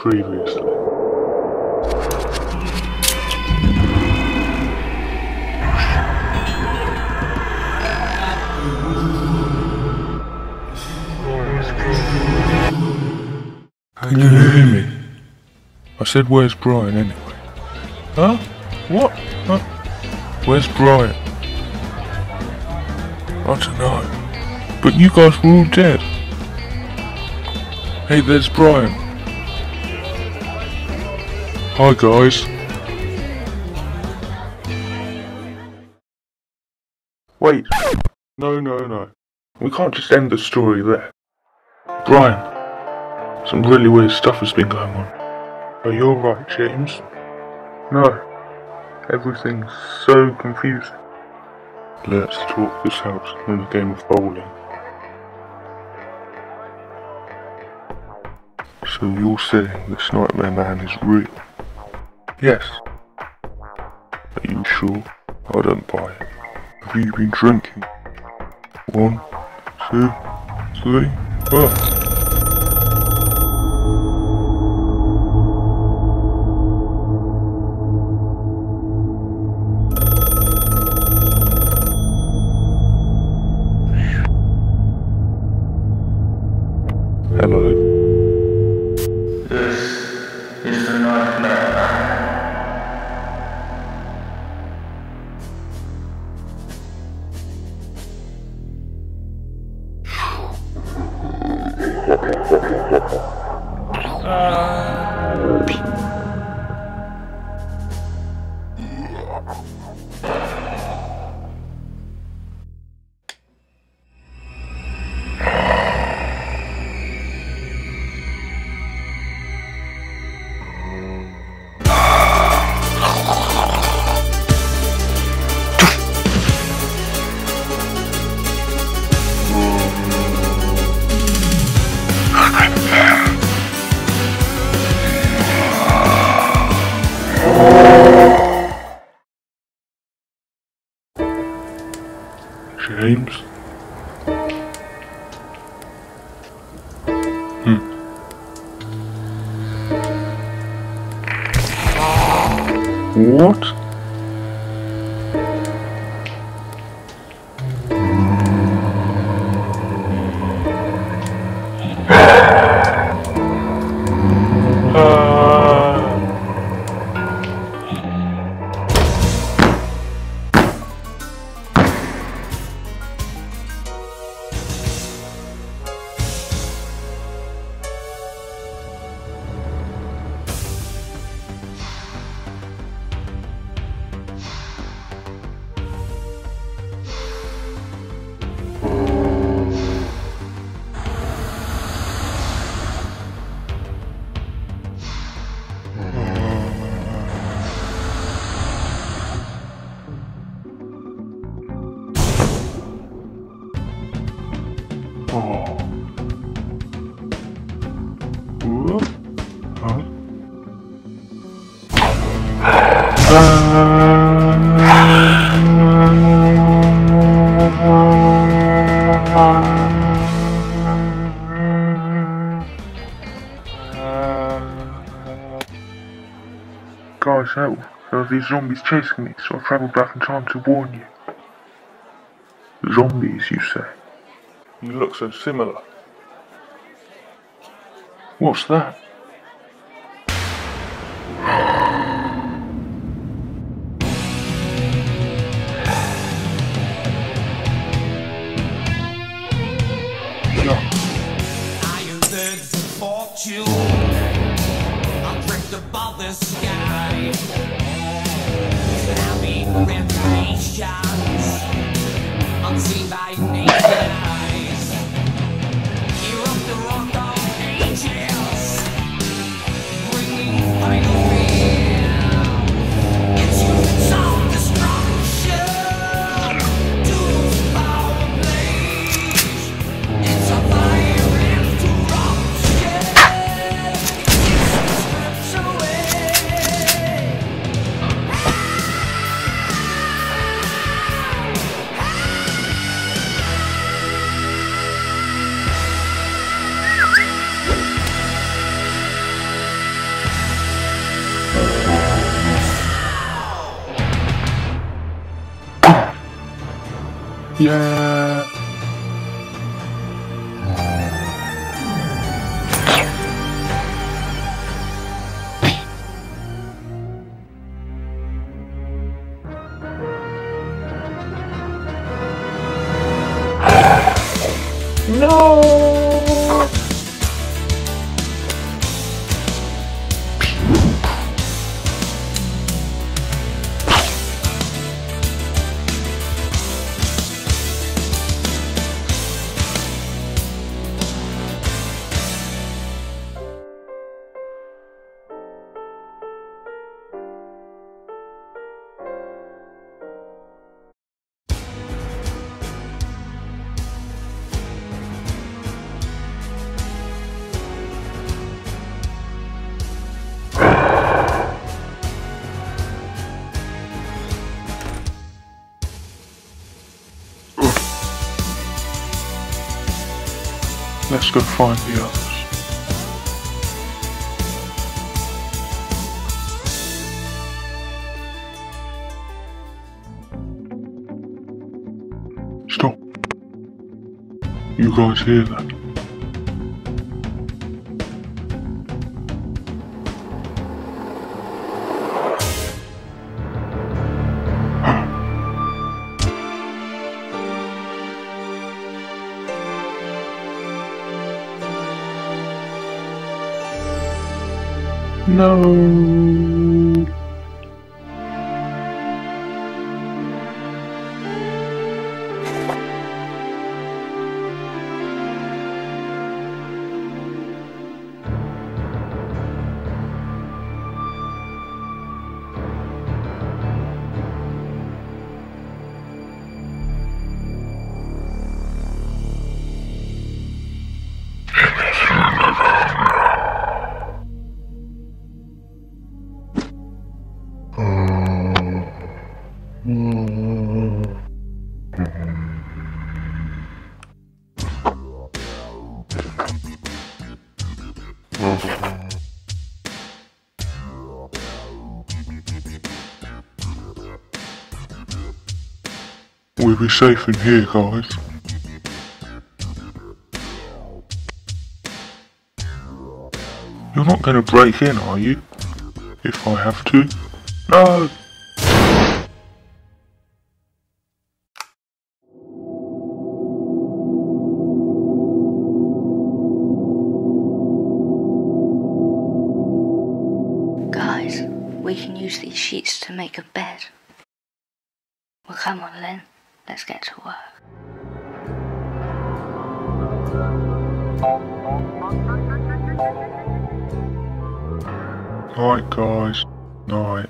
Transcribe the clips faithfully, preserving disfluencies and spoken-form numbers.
previously. Can you hear me? I said, where's Brian anyway? Huh? What? Huh? Where's Brian? I don't know. But you guys were all dead. Hey, there's Brian. Hi guys. Wait. No, no, no. We can't just end the story there. Brian, some really weird stuff has been going on. Are you alright, James? No. Everything's so confusing. Let's talk this out in a game of bowling. So you're saying this Nightmare Man is real? Yes. Are you sure? I don't buy it. Have you been drinking? One, two, three, four. Hello. This is the Nightmare. James? Hmm. What? Oh. Whoop. Huh? Guys, no, there were these zombies chasing me, so I travelled back in time to warn you. Zombies, you say? You look so similar. What's that? I am birds of fortune. I drift above the sky. I mean revelations unseen by naked eyes. You're up the rock of ages, bringing final fear. It's your self-destruction to power blaze. It's a fire into eruption. It strips away. Yeah. No. Let's go find the others. Stop. You guys hear that? No. We'll be safe in here, guys. You're not going to break in, are you? If I have to? No! Guys, we can use these sheets to make a bed. Well, come on, Len. Let's get to work. Night, guys. Night.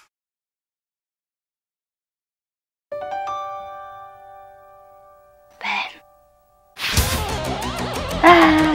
Ben. Ah!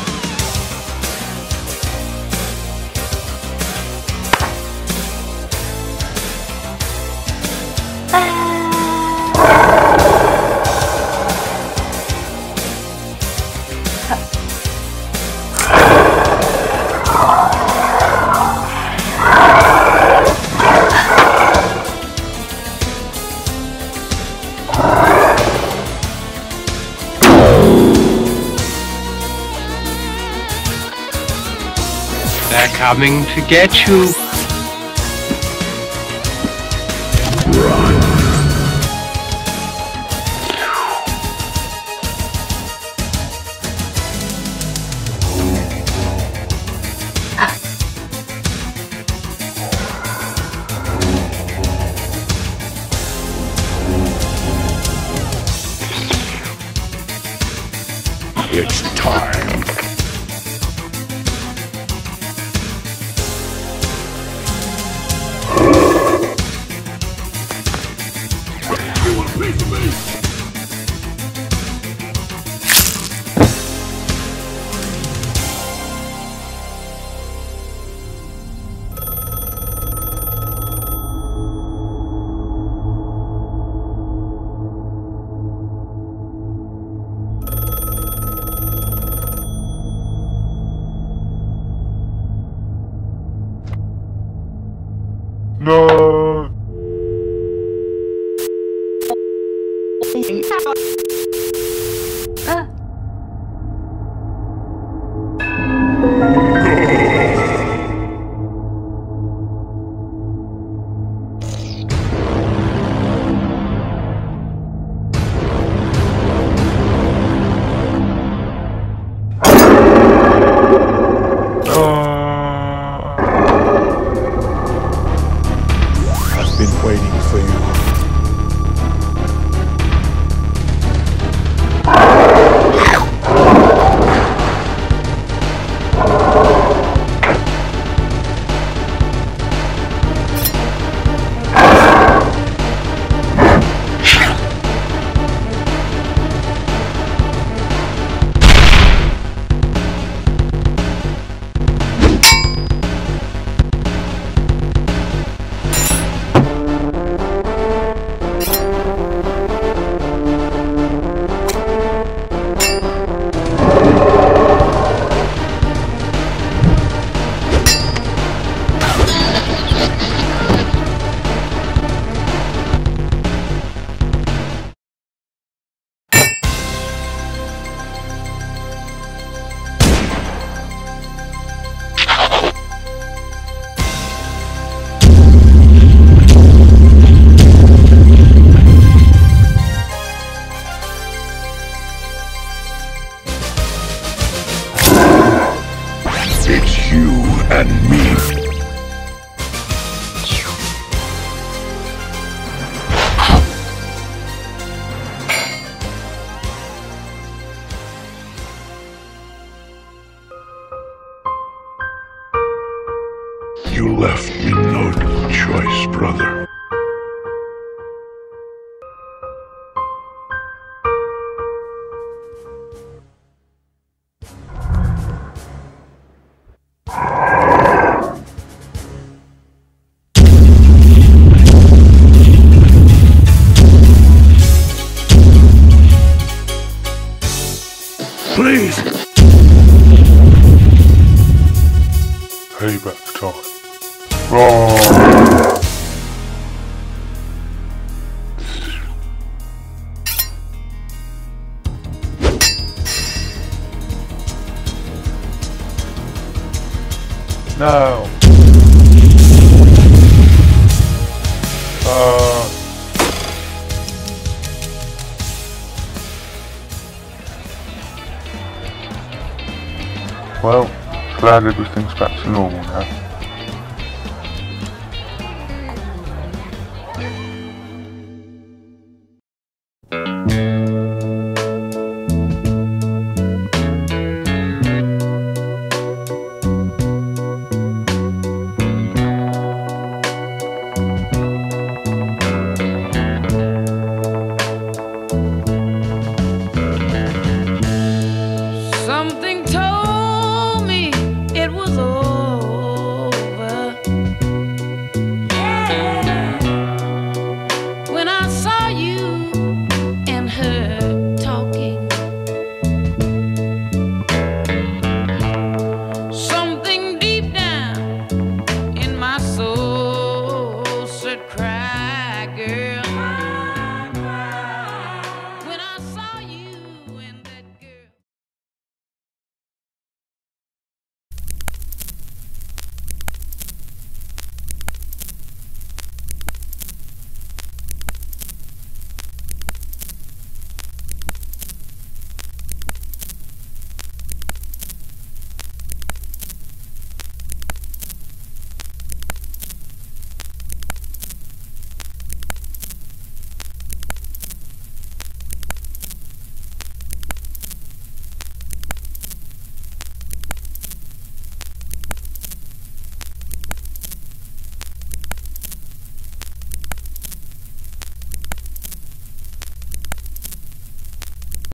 They're coming to get you. It's time. You want a piece of me? No. been waiting for you. It's you and me. You left me no choice, brother. Please! Payback time. Roar! No. Uh. Well, glad everything's back to normal now. Something told me it was over. Yeah. When I saw you and her talking, something deep down in my soul said, cry, girl.